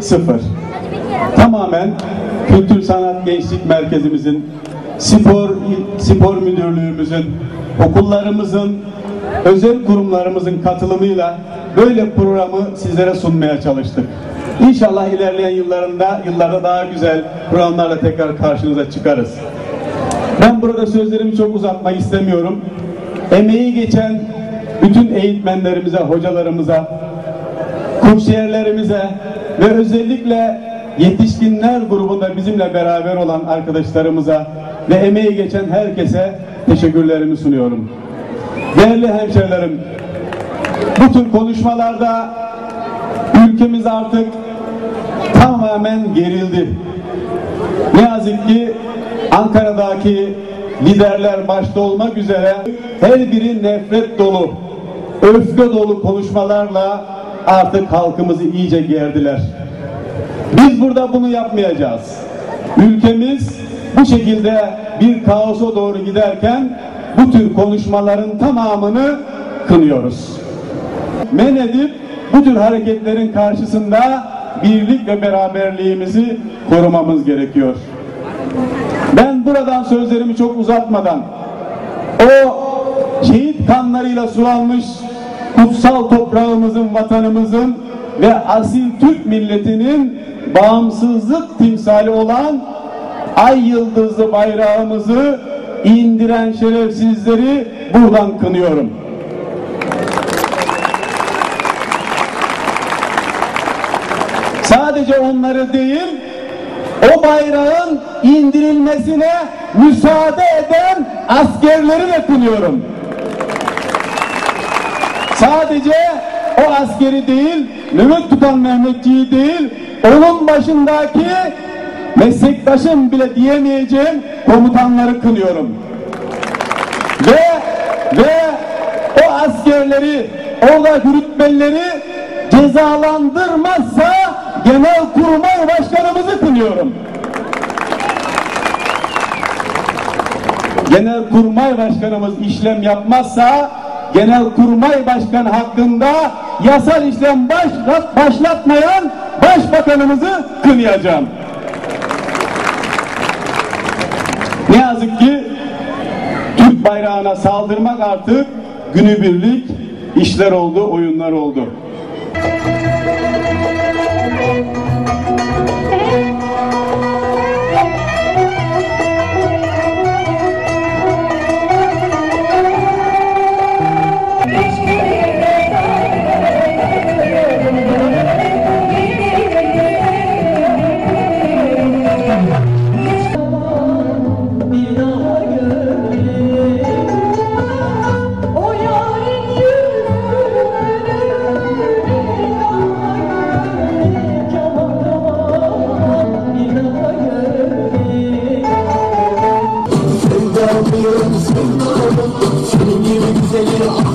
sıfır. Tamamen Kültür Sanat Gençlik Merkezimizin, spor müdürlüğümüzün, okullarımızın, özel kurumlarımızın katılımıyla böyle programı sizlere sunmaya çalıştık. İnşallah ilerleyen yıllarda daha güzel programlarla tekrar karşınıza çıkarız. Ben burada sözlerimi çok uzatmak istemiyorum. Emeği geçen bütün eğitmenlerimize, hocalarımıza, kursiyerlerimize ve özellikle yetişkinler grubunda bizimle beraber olan arkadaşlarımıza ve emeği geçen herkese teşekkürlerimi sunuyorum. Değerli hemşehrilerim, bu tür konuşmalarda ülkemiz artık tamamen gerildi. Ne yazık ki Ankara'daki liderler başta olmak üzere her biri nefret dolu, öfke dolu konuşmalarla artık halkımızı iyice gerdiler. Biz burada bunu yapmayacağız. Ülkemiz bu şekilde bir kaosa doğru giderken bu tür konuşmaların tamamını kınıyoruz. Men edip bu tür hareketlerin karşısında birlik ve beraberliğimizi korumamız gerekiyor. Ben buradan sözlerimi çok uzatmadan o şehit kanlarıyla sulanmış kutsal toprağımızın, vatanımızın ve asil Türk milletinin bağımsızlık timsali olan ay yıldızlı bayrağımızı indiren şerefsizleri buradan kınıyorum. Sadece onları değil, o bayrağın indirilmesine müsaade eden askerleri de kınıyorum. Sadece o askeri değil, nöbet tutan Mehmetçiği değil, onun başındaki meslektaşım bile diyemeyeceğim komutanları kınıyorum. Ve o askerleri, orada rütbelileri cezalandırmazsa Genelkurmay Başkanımızı kınıyorum. Genelkurmay Başkanımız işlem yapmazsa Genelkurmay Başkanı hakkında yasal işlem başlatmayan Başbakanımızı kınayacağım. Ne yazık ki Türk bayrağına saldırmak artık günübirlik işler oldu, oyunlar oldu. Senin gibi güzelim